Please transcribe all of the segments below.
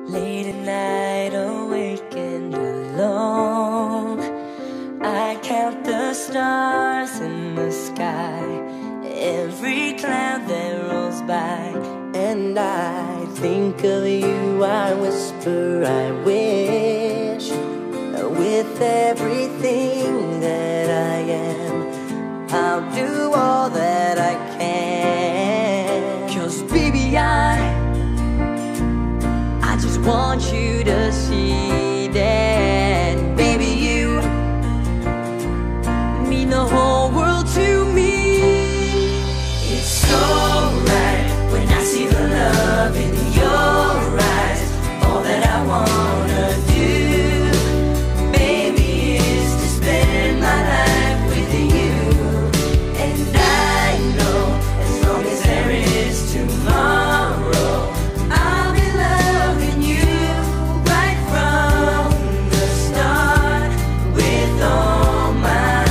Late at night, awake and alone, I count the stars in the sky, every cloud that rolls by. And I think of you, I whisper, I wish, with everything that I am, I'll do all that I can. 'Cause baby, I just want you to see that, baby, you mean the whole world to me. It's so right when I see the love in your eyes. All that I wanna do, baby, is to spend my life with you. And I know as long as there is tomorrow, I'll be loving you right from the start with all my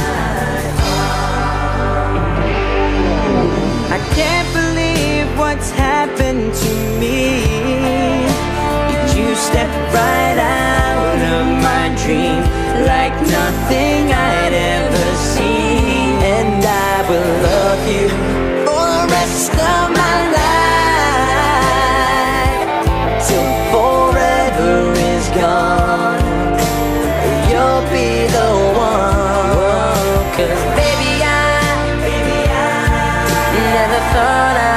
heart. I can't believe what's happened to me. You stepped right out of my dream like nothing I'd ever seen. And I will love you for the rest of my life, till forever is gone. You'll be the one. 'Cause baby, I never thought